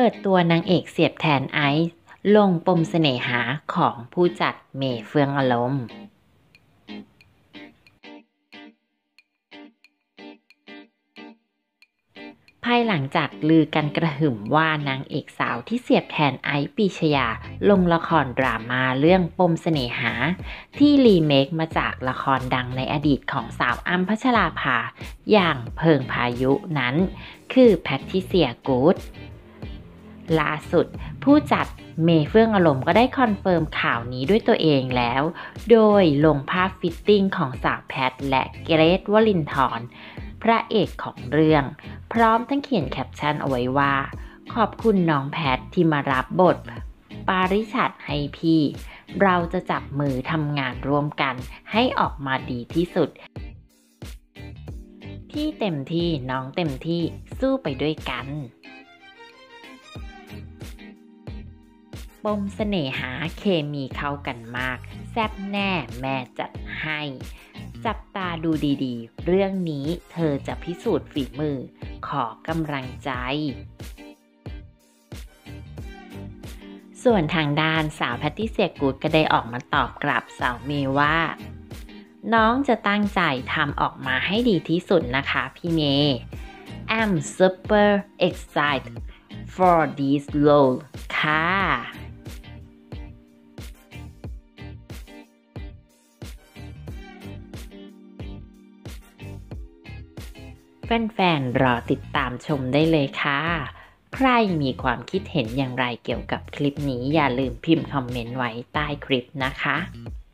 ปิดตัวนางเอกเสียบแทนไอซ์ลงปมเสน่หาของผู้จัดเมย์เฟื่องอารมณ์ภายหลังจากลือกันกระหึ่มว่านางเอกสาวที่เสียบแทนไอซ์ปรีชยาลงละครดราม่าเรื่องปมเสน่หาที่รีเมคมาจากละครดังในอดีตของสาวอ้ำพัชราภาอย่างเพิงพายุนั้นคือแพทริเซียกู๊ดล่าสุดผู้จัดเมย์เฟื่องอารมณ์ก็ได้คอนเฟิร์มข่าวนี้ด้วยตัวเองแล้วโดยลงภาพฟิตติ้งของสาวแพทและเกรทวลินทร์พระเอกของเรื่องพร้อมทั้งเขียนแคปชั่นเอาไว้ว่าขอบคุณน้องแพทที่มารับบทปาริชัดให้พี่เราจะจับมือทำงานร่วมกันให้ออกมาดีที่สุดพี่เต็มที่น้องเต็มที่สู้ไปด้วยกันปมเสน่หาเคมีเข้ากันมากแซ่บแน่แม่จัดให้จับตาดูดีๆเรื่องนี้เธอจะพิสูจน์ฝีมือขอกำลังใจส่วนทางด้านสาวแพทริเซียกู๊ดก็ได้ออกมาตอบกลับสาวเมย์ว่าน้องจะตั้งใจทำออกมาให้ดีที่สุดนะคะพี่เมย์ I'm super excited for this role ค่ะแฟนๆรอติดตามชมได้เลยค่ะใครมีความคิดเห็นอย่างไรเกี่ยวกับคลิปนี้อย่าลืมพิมพ์คอมเมนต์ไว้ใต้คลิปนะคะ